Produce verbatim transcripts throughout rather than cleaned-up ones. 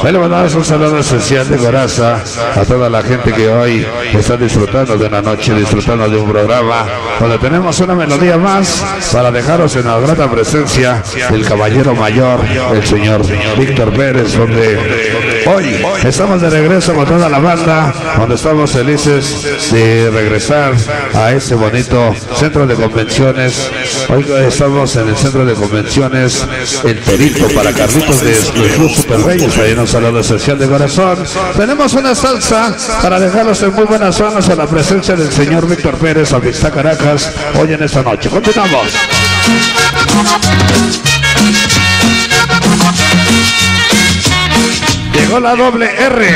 Ahí le mandamos un saludo especial de coraza a toda la gente que hoy está disfrutando de una noche, disfrutando de un programa donde tenemos una melodía más para dejaros en la grata presencia del caballero mayor, el señor Víctor Pérez, donde hoy estamos de regreso con toda la banda, donde estamos felices de regresar a ese bonito centro de convenciones. Hoy estamos en el centro de convenciones El Perito para Carlitos de los Super Reyes. Ahí un saludo especial de corazón. Tenemos una salsa para dejarlos en muy buenas zonas a la presencia del señor Víctor Pérez, Amistad Caracas, hoy en esta noche. Continuamos. Llegó la doble R.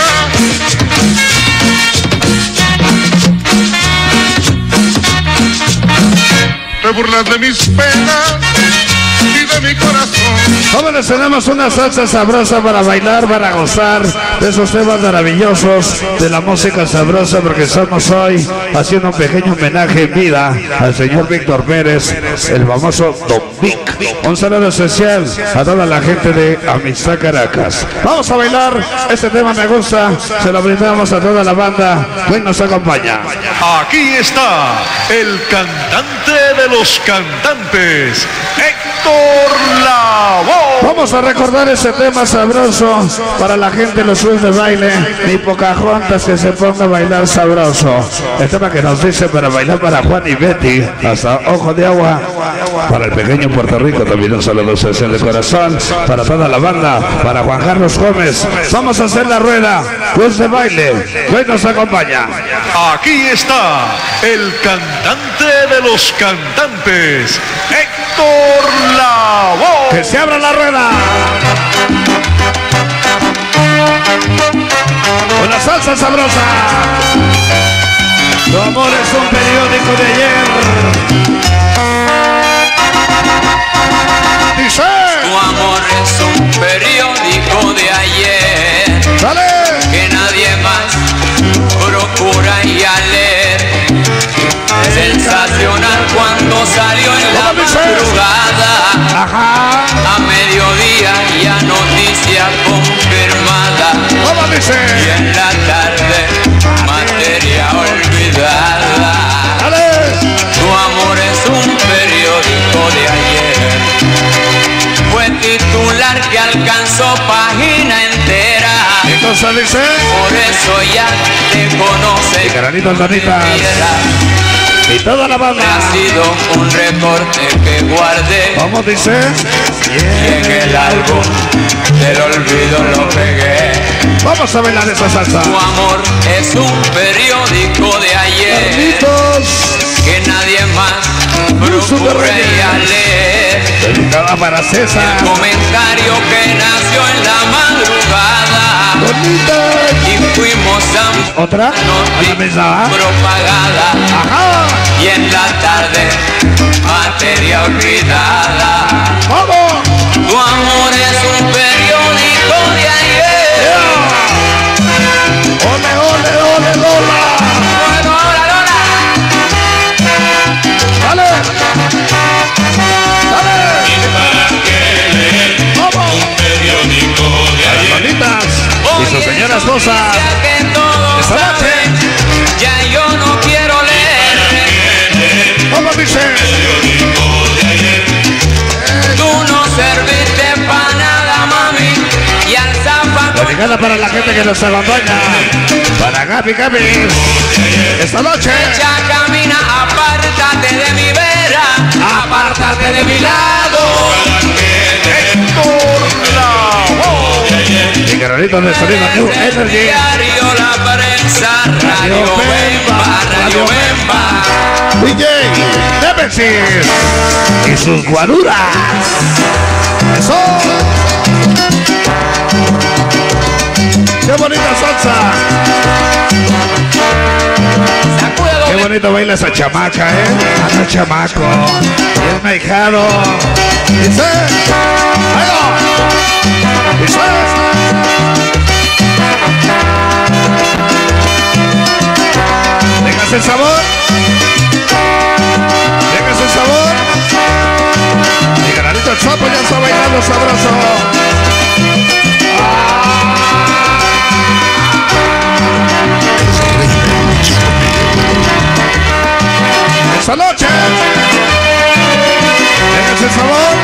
Te burlas de mis penas y de mi corazón. Jóvenes, tenemos una salsa sabrosa para bailar, para gozar de esos temas maravillosos de la música sabrosa, porque estamos hoy haciendo un pequeño homenaje en vida al señor Víctor Pérez, el famoso Don Vic. Un saludo especial a toda la gente de Amistad Caracas. Vamos a bailar, este tema me gusta, se lo brindamos a toda la banda que hoy nos acompaña. Aquí está el cantante de los cantantes, Héctor Lavoe. Vamos a recordar ese tema sabroso para la gente de los clubes de baile, ni Pocahontas que se ponga a bailar sabroso. El tema que nos dice para bailar para Juan y Betty, hasta Ojo de Agua, para el pequeño Puerto Rico, también un saludo especial de corazón, para toda la banda, para Juan Carlos Gómez. Vamos a hacer la rueda, clubes de baile, que hoy nos acompaña. Aquí está el cantante de los cantantes, Héctor Lavoe. Que se abra la rueda. Con la salsa sabrosa. Tu amor es un periódico de ayer. Dice. Tu amor es un periódico de ayer. Dale. Que nadie más procura ya leer. Sensacional cuando salió en la madrugada. Ajá. A mediodía ya noticia confirmada. ¿Cómo dice? Y en la tarde materia olvidada. Dale. Tu amor es un periódico de ayer. Fue titular que alcanzó página entera. Entonces dice. Por eso ya te conoce. Y Caranitas, Danitas. Y toda la banda. Ha sido un recorte que guardé. ¿Cómo dice? Y en el álbum del olvido lo pegué. Vamos a bailar esa salsa. Tu amor es un periódico de ayer. Carlitos. Que nadie más procure a leer. Dedicada para César. El comentario que nació en la madrugada. Bonita. Y fuimos a otra. A la mesa. Propagada. Ajá. Y en la tarde materia olvidada. ¡Vamos! Tu amor es un periódico de ayer. Yeah. ¡Ole, ole, ole, Lola! Bueno, hola, Lola. ¡Dale! ¡Dale! ¿Y para qué leer ¡Vamos! un periódico de Las ayer? bonitas y su señora esposa. Que todos Esta noche. saben, ya yo no quiero leer. ¿Cómo dice? Periódico de ayer. Tú no serviste para nada, mami. Y al zapato. Dedicada para la gente que nos acompaña. Para Gaby, Gaby. Esta noche. Ya camina, apártate de mi vera. Apártate de mi lado. Héctor Lavoe. Y Carolitos de Sonido New Energy. Diario La Prensa, Radio Bemba, Radio Bemba. D J Nemesis y sus guaruras. Eso. Qué bonita salsa. Qué bonito baila esa chamaca, eh. Anda chamaco. Y es maijado. Dice. Ahí va. Dice. Déjase el sabor. Déjase el sabor. Y Granito el Sapo ya está bailando sabroso. ¡Ah! Esta noche, déjense el sabor.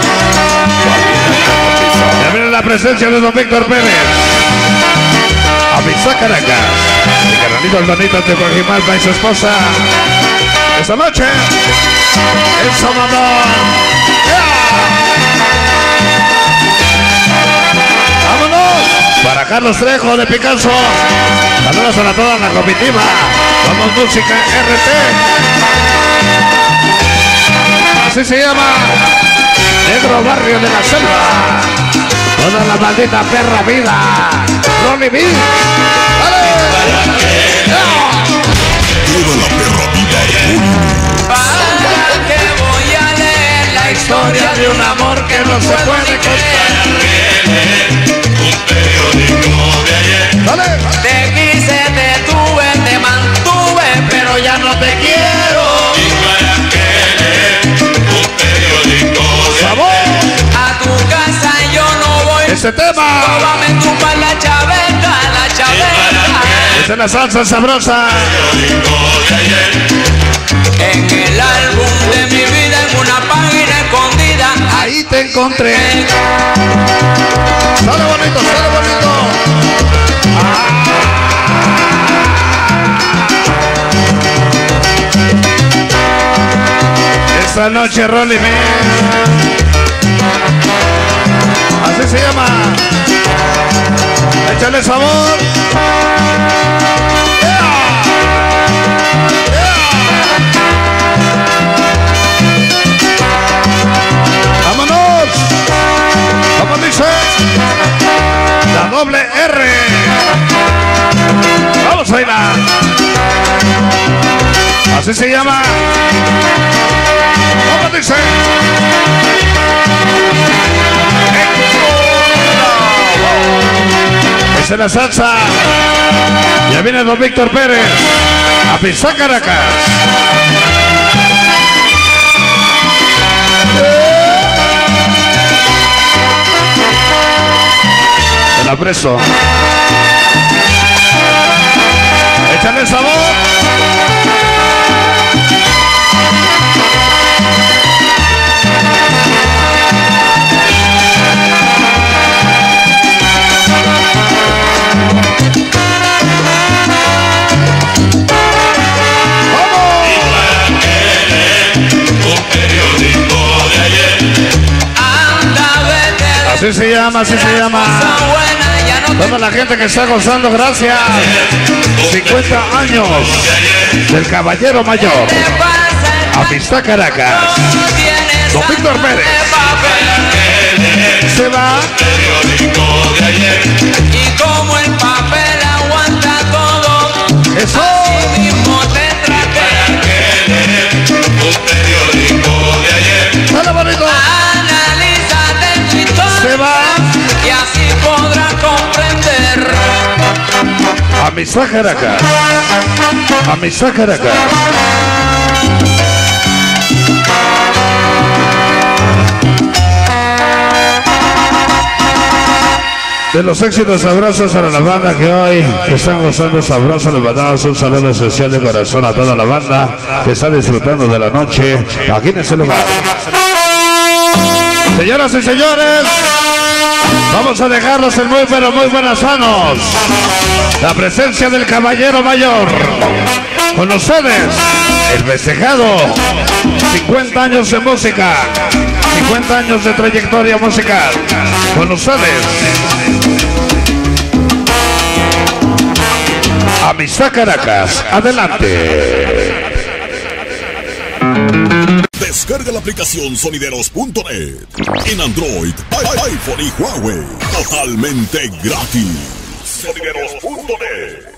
Ya viene la presencia de don Víctor Pérez. Amistad Caracas. Mi carnalito Aldonito de Coajimalpa y su esposa. Esta noche, el Salvador. ¡Yeah! ¡Vámonos! Para Carlos Trejo de Picasso. Saludos a toda la comitiva. Vamos música R T. Así se llama. Negro Barrio de la Selva. Toda la maldita perra vida. Ronnie B. ¡Dale! Toda la perra vida. ¿Para qué voy a leer la historia de un amor que no se puede contar? Un periódico de ayer. ¡Dale! Te quise, te tuve, te mantuve, pero ya no te quiero. ¿Y para qué leer un periódico de ¡Sabor! A tu casa yo no voy. Este tema. Tómame tu pa' la chaveta, la chaveta. Esta es la salsa sabrosa. periódico de ayer? En el álbum de mi vida, en una página escondida. Ahí te encontré. Sale bonito, sale bonito. Ah. Esta noche Rolly Me. Así se llama. Échale sabor. ¡Vámonos! ¿Cómo dice? La doble R. Vamos a bailar. Así se llama. ¿Cómo dice? Esa es la salsa. Ya viene don Víctor Pérez. A pisar Caracas. Te la presto. Échale sabor. Así se llama, así se llama. Toda la gente que está gozando, gracias. cincuenta años del Caballero Mayor. Amistad Caracas. Don Víctor Pérez. Se va. Y como el papel aguanta todo, Eso. así mismo te traté. Un periódico de ayer. Dale bonito. Analízate tu historia. Se va. Y así podrás comprender. Amistad Caracas. Amistad Caracas. De los éxitos, abrazos a la banda que hoy están gozando sabroso. Les mandamos un saludo especial de corazón a toda la banda que está disfrutando de la noche aquí en ese lugar. Señoras y señores, vamos a dejarlos en muy pero muy buenas manos. La presencia del Caballero Mayor. Con ustedes, el festejado. cincuenta años de música. cincuenta años de trayectoria musical. Con ustedes, Amistad Caracas. Adelante. Descarga la aplicación sonideros punto net en Android, iPhone y Huawei. Totalmente gratis. Sonideros punto net.